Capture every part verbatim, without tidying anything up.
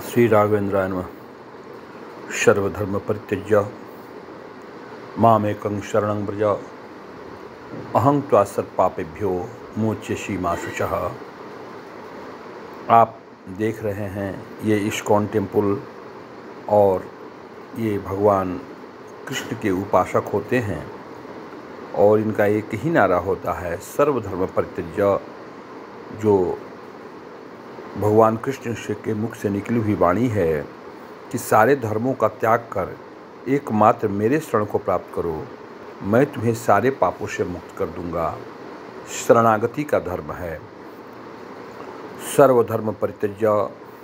श्री राघवेंद्राय नमः। सर्वधर्म परित्यज्य मामेकं शरणं व्रज अहं त्वा सर्वपापेभ्यो मोच्यसि मा शुचः। आप देख रहे हैं ये इस्कॉन टेम्पल और ये भगवान कृष्ण के उपासक होते हैं और इनका एक ही नारा होता है सर्वधर्म परित्यज्य। जो भगवान कृष्ण से के मुख से निकली हुई वाणी है कि सारे धर्मों का त्याग कर एकमात्र मेरे शरण को प्राप्त करो, मैं तुम्हें सारे पापों से मुक्त कर दूंगा। शरणागति का धर्म है। सर्वधर्म परित्यज्य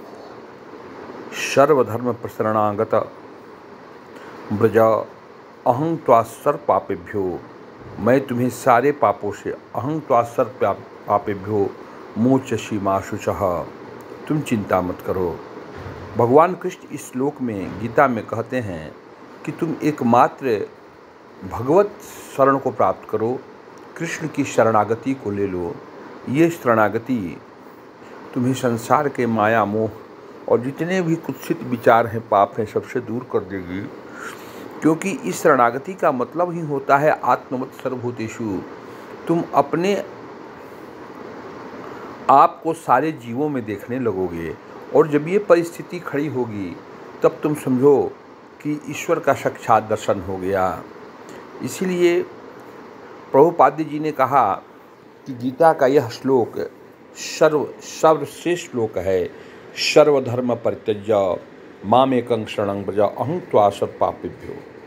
सर्वधर्म प्रशरणागत व्रज अहं त्वा सर्व पापेभ्यो, मैं तुम्हें सारे पापों से अहं त्वा सर्व पापेभ्यो मोच्यसि मा शुचः, तुम चिंता मत करो। भगवान कृष्ण इस श्लोक में गीता में कहते हैं कि तुम एकमात्र भगवत शरण को प्राप्त करो, कृष्ण की शरणागति को ले लो। ये शरणागति तुम्हें संसार के माया मोह और जितने भी कुत्सित विचार हैं, पाप हैं, सबसे दूर कर देगी। क्योंकि इस शरणागति का मतलब ही होता है आत्मवत् सर्वभूतेषु। तुम अपने आप को सारे जीवों में देखने लगोगे और जब ये परिस्थिति खड़ी होगी तब तुम समझो कि ईश्वर का साक्षात दर्शन हो गया। इसीलिए प्रभुपाद जी ने कहा कि गीता का यह श्लोक सर्व सर्वश्रेष्ठ श्लोक है। सर्वधर्म परित्यज्य मामेकं शरणं व्रज अहं त्वा सर्व पापेभ्यो।